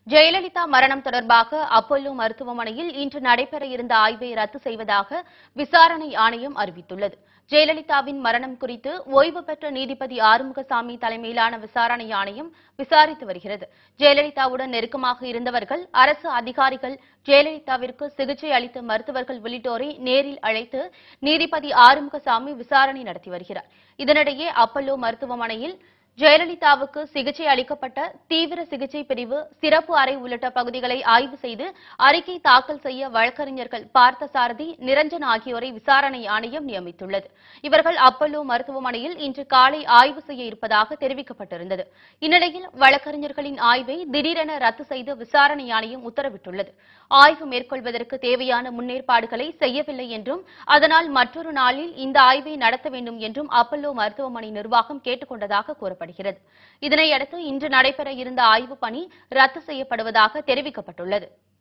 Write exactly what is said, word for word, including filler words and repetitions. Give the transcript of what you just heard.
ஜெயலலிதா மரணம் தொடர்பாக அப்போலோ மருத்துவமனையில் இன்று நடைபெற இருந்த ஆய்வை ரத்து செய்வதாக விசாரணை ஆணையம் அறிவித்துள்ளது. ஜெயலலிதாவின் மரணம் குறித்து ஓய்வு பெற்ற நீதிபதி ஆறுமுகசாமி தலைமையிலான விசாரணை ஆணையம் விசாரித்து வருகிறது. ஜெயலலிதாவுடன் நெருக்கமாக இருந்தவர்கள், அரசு அதிகாரிகள், ஜெயலலிதாவிற்கு சிகிச்சை அளித்த மருத்துவர்கள் உள்ளிட்டோரை நேரில் அழைத்து நீதிபதி ஆறுமுகசாமி விசாரணை நடத்தி வருகிறார். இதனிடையே அப்போலோ மருத்துவமனையில் ஜெயலலிதாவுக்கு சிகிச்சை அளிக்கப்பட்ட தீவிர சிகிச்சை பிரிவு, சிறப்பு அறை உள்ளிட்ட பகுதிகளை ஆய்வு செய்து அறிக்கை தாக்கல் செய்ய வழக்கறிஞர்கள் பார்த்தசாரதி, நிரஞ்சன் ஆகியோரை விசாரணை ஆணையம் நியமித்துள்ளது. இவர்கள் அப்போலோ மருத்துவமனையில் இன்று காலை ஆய்வு செய்ய இருப்பதாக தெரிவிக்கப்பட்டிருந்தது. இந்நிலையில் வழக்கறிஞர்களின் ஆய்வை திடீரென ரத்து செய்து விசாரணை ஆணையம் உத்தரவிட்டுள்ளது. ஆய்வு மேற்கொள்வதற்கு தேவையான முன்னேற்பாடுகளை செய்யவில்லை என்றும், அதனால் மற்றொரு நாளில் இந்த ஆய்வை நடத்த வேண்டும் என்றும் அப்போலோ மருத்துவமனை நிர்வாகம் கேட்டுக் கொண்டதாக கூறப்படுகிறது. இதனையடுத்து இன்று நடைபெற இருந்த ஆய்வுப் பணி ரத்து செய்யப்படுவதாக தெரிவிக்கப்பட்டுள்ளது.